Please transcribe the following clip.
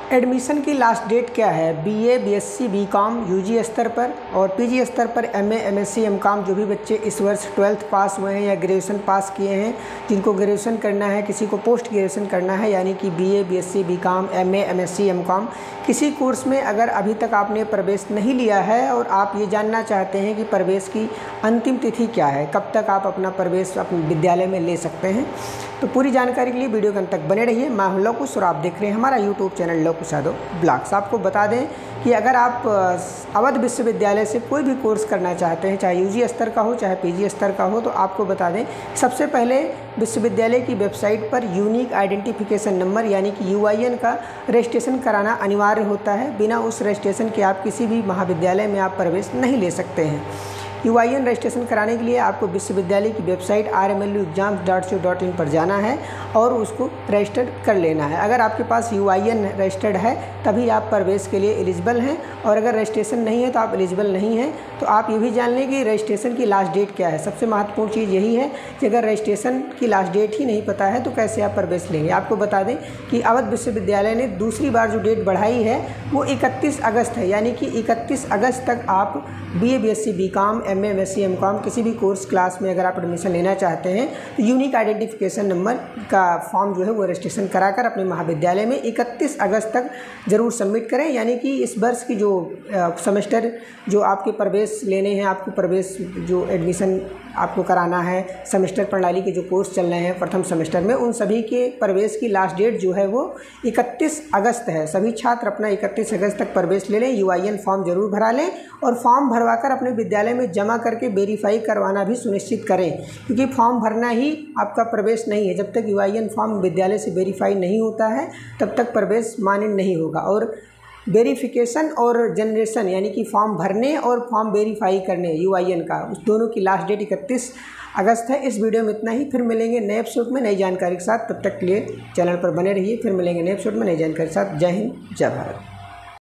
Admission की last date क्या है? बीए, बीएससी, बीकॉम यूजी स्तर पर और पीजी स्तर पर एमए, एमएससी, एमकॉम जो भी बच्चे इस वर्ष 12th पास हुए हैं या ग्रेजुएशन पास किए हैं, जिनको ग्रेजुएशन करना है, किसी को पोस्ट ग्रेजुएशन करना है, यानी कि BA, BSc, BCom, MA, MSc, MCom किसी कोर्स में अगर अभी तक आपने प्रवेश नहीं लिया है और आप ये जानना चाहते हैं कि प्रवेश की अंतिम तिथि क्या है, कब तक आप अपना प्रवेश अपने विद्यालय में ले सकते हैं, तो पूरी जानकारी के लिए वीडियो के अंत तक बने रहिए। मैं हूं लवकुश और आप देख रहे हैं हमारा YouTube channel Lavkush Yadav blogs. आपको बता दें कि अगर आप अवध विश्वविद्यालय से कोई भी कोर्स करना चाहते हैं, चाहे यूजी स्तर का हो चाहे पीजी स्तर का हो, तो आपको बता दें सबसे पहले विश्वविद्यालय की वेबसाइट पर यूनिक आइडेंटिफिकेशन नंबर यानी कि यूआईएन का रजिस्ट्रेशन कराना अनिवार्य होता है। बिना उस रजिस्ट्रेशन के आप किसी भी महाविद्यालय में आप प्रवेश नहीं ले सकते हैं। यूआईएन रजिस्ट्रेशन कराने के लिए आपको विश्वविद्यालय की वेबसाइट rmluexams.co.in पर जाना है और उसको रजिस्टर कर लेना है। अगर आपके पास यूआईएन रजिस्टर्ड है तभी आप प्रवेश के लिए एलिजिबल हैं, और अगर रजिस्ट्रेशन नहीं है तो आप एलिजिबल नहीं हैं। तो आप ये भी जान लें कि रजिस्ट्रेशन की लास्ट डेट क्या है। सबसे महत्वपूर्ण चीज़ यही है कि अगर रजिस्ट्रेशन की लास्ट डेट ही नहीं पता है तो कैसे आप प्रवेश लेंगे। आपको बता दें कि अवध विश्वविद्यालय ने दूसरी बार जो डेट बढ़ाई है वो 31 अगस्त है, यानी कि 31 अगस्त तक आप BA, BSc, BCom, MA, MSc, MCom किसी भी कोर्स क्लास में अगर आप एडमिशन लेना चाहते हैं तो यूनिक आइडेंटिफिकेशन नंबर का फॉर्म जो है वो रजिस्ट्रेशन कराकर अपने महाविद्यालय में 31 अगस्त तक ज़रूर सबमिट करें। यानी कि इस वर्ष की जो सेमेस्टर जो आपके प्रवेश लेने हैं, आपको प्रवेश जो एडमिशन आपको कराना है, सेमेस्टर प्रणाली के जो कोर्स चल रहे हैं प्रथम सेमेस्टर में, उन सभी के प्रवेश की लास्ट डेट जो है वो 31 अगस्त है। सभी छात्र अपना 31 अगस्त तक प्रवेश ले लें, यूआईएन फॉर्म जरूर भरा लें और फॉर्म भरवाकर अपने विद्यालय में जमा करके वेरीफाई करवाना भी सुनिश्चित करें, क्योंकि फॉर्म भरना ही आपका प्रवेश नहीं है। जब तक यूआईएन फॉर्म विद्यालय से वेरीफाई नहीं होता है तब तक प्रवेश मान्य नहीं होगा। और वेरिफिकेशन और जनरेशन यानी कि फॉर्म भरने और फॉर्म वेरीफाई करने यूआईएन का, उस दोनों की लास्ट डेट 31 अगस्त है। इस वीडियो में इतना ही। फिर मिलेंगे नए एपिसोड में नई जानकारी के साथ। तब तक के लिए चैनल पर बने रहिए। फिर मिलेंगे नए एपिसोड में नई जानकारी के साथ। जय हिंद, जय भारत।